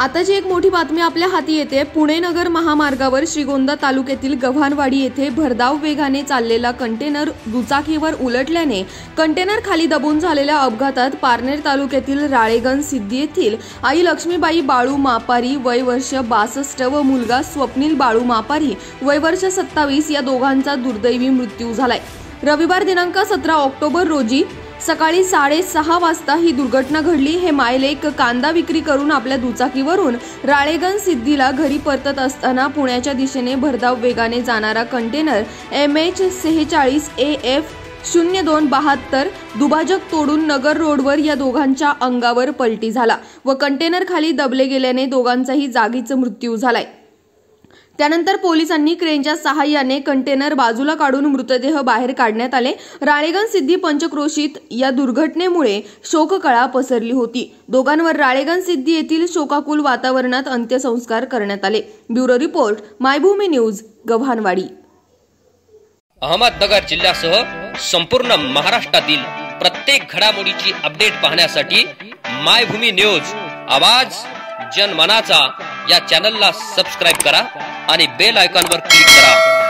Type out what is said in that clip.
आता जी एक मोठी बातमी आपल्या हाती येते। पुणे नगर महामार्गावर श्रीगोंदा तालुक्यातील गव्हाणवाडी येथे भरधाव वेगाने चाललेला कंटेनर दुचाकीवर उलटल्याने कंटेनर खाली दबून झालेल्या अपघातात पारनेर तालुक्यातील राळेगण सिद्धी येथील आई लक्ष्मीबाई बाळू मापारी वय वर्ष 62 व मुलगा स्वप्नील बाळू मापारी वय वर्ष 27 या दोघांचा दुर्दैवी मृत्यू झालाय। रविवार दिनांक 17 ऑक्टोबर रोजी सकाळी 6:30 वाजता ही दुर्घटना घडली। हे मायलेक कांदा विक्री करून आपल्या दुचाकीवरून राळेगण सिद्धीला घरी परतत असताना पुण्याच्या दिशेने भरधाव वेगाने जाणारा कंटेनर MH46 AF 0272 दुभाजक तोडून नगर रोडवर या दोघांच्या अंगावर पलटी झाला व कंटेनर खाली दबले गेल्याने दोघांचाही जागीच मृत्यू झालाय। त्यानंतर पोलिसांनी क्रेनच्या सहाय्याने कंटेनर बाजूला काढून मृतदेह बाहेर काढण्यात आले। राळेगण सिद्धी पंचक्रोशीत या दुर्घटनेमुळे शोककळा पसरली होती। दोघांवर राळेगण सिद्धी येथील शोकाकुल वातावरणात अंत्यसंस्कार करण्यात आले। Bureau report, Maybhumi news, Gavhanwadi. Ahmednagar जिल्ह्यासह संपूर्ण महाराष्ट्रातील प्रत्येक घडामोडीची अपडेट पाहण्यासाठी मायभूमी न्यूज आवाज जनमनाचा या चॅनलला सबस्क्राइब करा आणि बेल आयकॉनवर क्लिक करा।